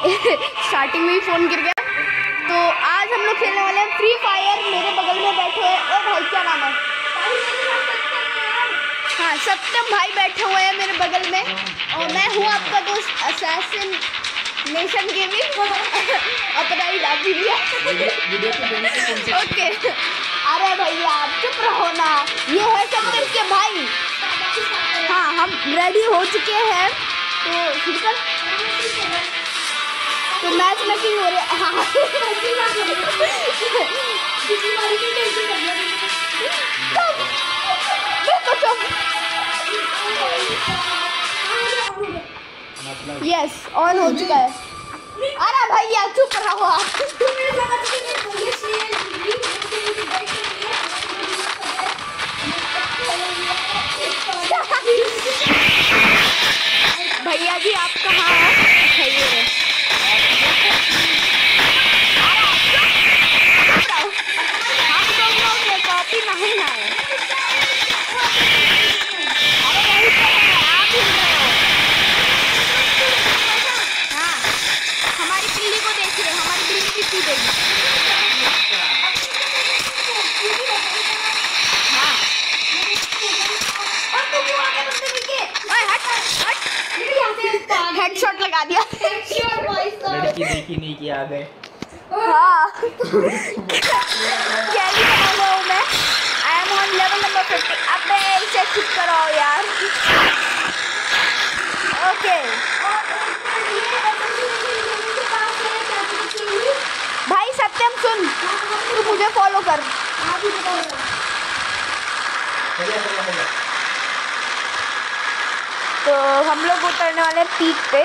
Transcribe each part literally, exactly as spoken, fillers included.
Starting में ही phone गिर गया। तो आज हम लोग खेलने वाले हैं फ्री फायर। मेरे बगल में बैठे हैं, ओ भाई क्या नाम है? हाँ, सत्यम भाई बैठे हुए हैं मेरे बगल में और मैं हूँ आपका दोस्त असैसिन नेशन गेमिंग। अपना ही नाम भी लिया। ओके, अरे भैया आप चुप रहो ना। ये है सत्यम के भाई। हाँ, हम रेडी हो चुके हैं। तो फिर तो मैच मेकिंग हो रही है। हाँ यस ऑन हो चुका है। अरे भैया चुप रहो आप। भैया जी आप कहाँ हैं? हम दोनों के कॉपी नहीं है। अरे वही तो है, आप हिल रहे हो। हाँ, हमारी बिल्ली को देख रहे हो, हमारी बिल्ली की कूदेगी। हाँ, हेडशॉट लगा दिया। लड़की देखी नहीं कि आ गए। हाँ कैली बना हुआ हूँ मैं। I am on level number fifty. अबे इसे चुप कराओ यार। ओके भाई सत्यम सुन, तू मुझे फॉलो कर। तो हम लोग उतरने वाले पीक पे।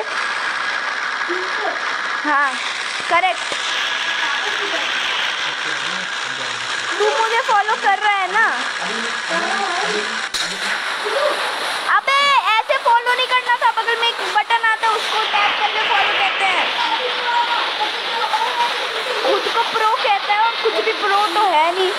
हाँ करेक्ट। तू मुझे फॉलो कर रहा है ना? अबे ऐसे फॉलो नहीं करना था, बगल में एक बटन आता है उसको टैप करके फॉलो कहते हैं। खुद को प्रो कहता है और कुछ भी प्रो तो है नहीं।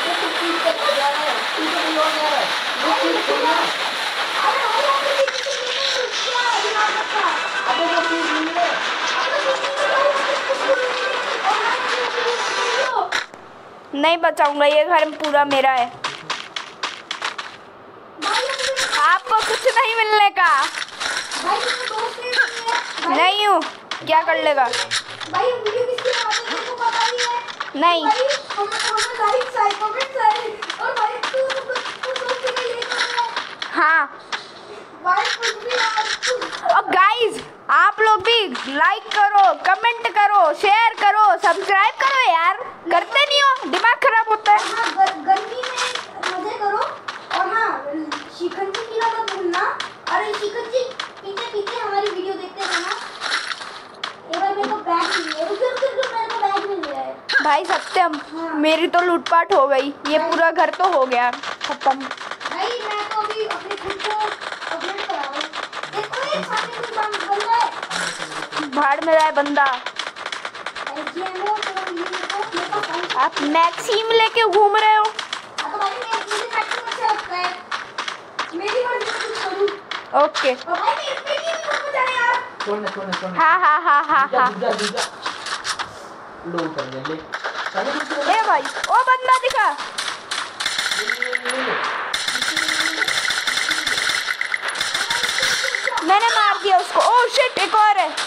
नहीं बचाऊंगा, ये घर पूरा मेरा है। आपको कुछ नहीं मिलने का। नहीं हूँ, क्या कर लेगा? नहीं हाँ, और गाइज आप लोग भी लाइक करो, कमेंट करो, शेयर करो, सब्सक्राइब करो यार। करते नहीं हो, दिमाग खराब होता है। हाँ, गर्मी में मजे करो और हाँ शिकंजी पीना मत भूलना। और शिकंजी पीते पीते हमारी वीडियो देखते रहना। ये भाई मेरे को बैग मिल गया। रुक रुक रुक, मेरे को बैग मिल गया है। भाई सत्यम हाँ। मेरी तो लूटपाट हो गई। ये पूरा घर तो हो गया खत्म। भाई मैं तो अभी अपने खुद को अपडेट करा रहा हूँ। देखो ये सामने कुछ बंदा है। भाड़ में जाए बंदा। आप मैक्सिम लेके घूम रहे हो? ओके हाँ हाँ हाँ हाँ हाँ। ए भाई ओ बंदा दिखा। मैंने मार दिया उसको। ओह शिट, एक और है।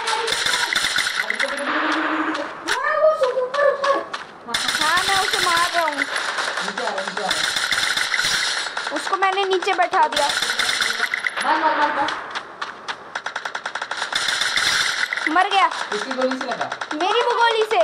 हाँ मैं उसे मार रहा हूँ। उसको मैंने नीचे बैठा दिया। मर गया। किसकी गोली से लगा? मेरी वो गोली से।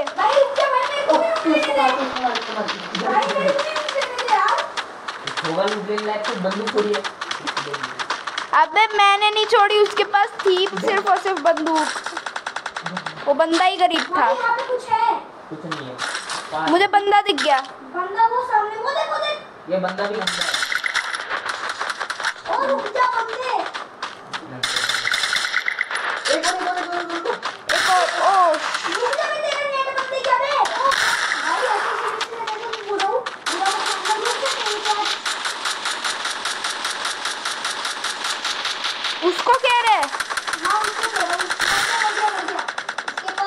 बंदूक छोड़ी है। अबे मैंने नहीं छोड़ी, उसके पास थी सिर्फ और सिर्फ बंदूक। वो बंदा ही गरीब था। कुछ है? कुछ नहीं है। मुझे बंदा दिख गया। बंदा वो सामने, वो देख वो देख। ये बंदा भी बंदा है। और रुक जा बंदे। एक और एक और एक और एक और। ओ रुक जा, मैं तेरे नेट बंदे क्या बे? भाई ऐसे सीरियसली मैं बोल रहा हूँ। पूरा मतलब लोग क्या कहेंगे? उसको कह रहे? हाँ उसको कह रहा हूँ।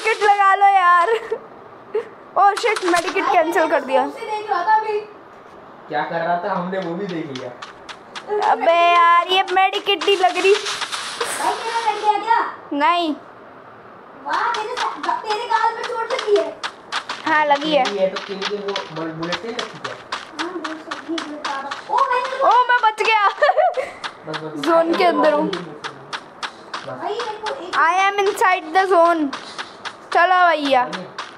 मेडिकेट लगा लो यार। ओह शिट, मेडिकेट कैंसिल कर दिया। उससे देख रहा था अभी। क्या कर रहा था हमने वो भी देख लिया। अबे यार ये मेडिकेट नहीं लग रही। भाई तेरा लग गया क्या? नहीं। वाह तेरे तेरे गाल में चोट लगी है। हाँ लगी है। ये तो किल के वो बुलेट से लगती है। हां वो सब ठीक है दादा। ओ भाई ओह मैं बच गया। बस बस जोन के अंदर हूँ। भाई मेरे को एक I am inside the zone. चलो भैया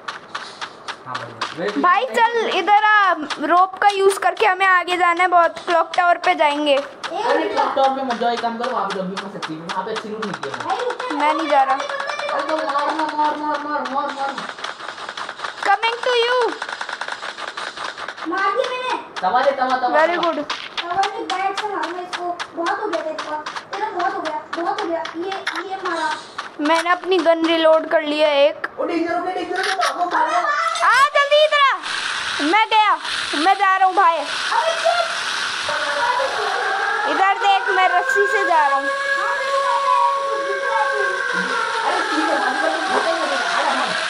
भाई चल इधर आ, रोप का यूज करके हमें आगे जाना है बहुत। क्लॉक टावर पे जाएंगे। अरे लैपटॉप में मत जाओ, एक काम करो वहां पे डब्ल्यू में सकती है, वहां पे अच्छी लूट मिलती है। भाई रुक जा। मैं नहीं जा रहा। अरे तो मार मार मार मार मार मार मार कमिंग टू यू। मार दिया मैंने। तवा दे तवा तवा। Very good. कवर के बैट से मारूंगा इसको। बहुत हो गया तेरे का। तेरा बहुत हो गया बहुत हो गया। ये ये मारा। मैंने अपनी गन रिलोड कर लिया एक। ओ डेंजर पे डेंजर पे भागो भागो। आ जल्दी इधर आ। मैं गया, मैं जा रहा हूँ भाई। अबे चुप। इधर देख मैं रस्सी से जा रहा हूँ। हाँ मेरे को पता है, तू दिख रहा है तू। अरे ठीक है भाग भाग भाग भाग आ रहा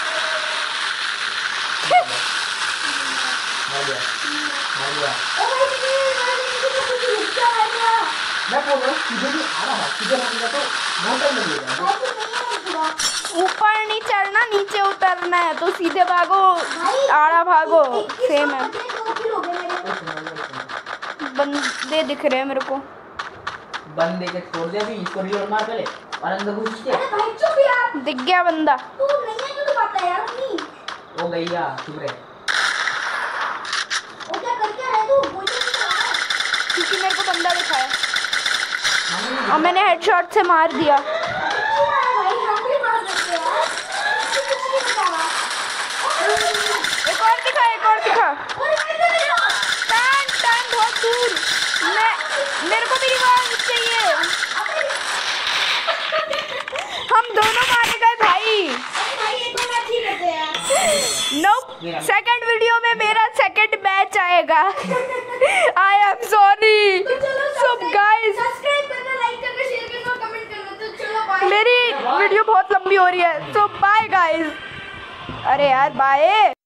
मर गया मर गया। ओ भाई तेरे मेरे को कुछ रुक जा आएगा। मैं बोल रहा हूँ सीधे भी आ रहा है, सीधे भागेगा तो बहुत टाइम लगेगा। भाई तू नहीं है पूरा। ऊपर नहीं चढ़ना, नीचे उतरना है तो सीधे भागो, आड़ा भागो, सेम है। दो किल हो गए मेरे। बंदे दिख रहे हैं मेरे को। बंदे के छोड़ दे अभी, इसको रिलोड मार पहले और अंदर घुस के। अरे भाई चुप यार। दिख गया बंदा। तू नहीं है क्यों तो पता है यार नहीं। ओ गैया चुप रहे। वो क्या कर क्या रहा है तू? वो जो नहीं रहा है। क्योंकि मेरे को बंदा दिखाया हमें और मैंने हेडशॉट से मार दिया। क्यों आया भाई? हम भी मार सकते हैं यार। तू कुछ नहीं बता रहा। एक और दिखा, एक और दिखा। अरे भाई इधर आ। टैन टैन बहुत दूर। मैं मेरे को भी रिवाइव चाहिए। हम दोनों मारे गए भाई। अरे भाई ये तो मैच ही करते हैं यार। नो सेकंड वीडियो में मेरा सेकंड मैच आएगा। I am sorry. तो चलो सो गाइस सब्सक्राइब करना, लाइक करना, शेयर करना, कमेंट करना। तो चलो बाय। मेरी वीडियो बहुत लंबी हो रही है, सो बाय गाइस। अरे यार बाय।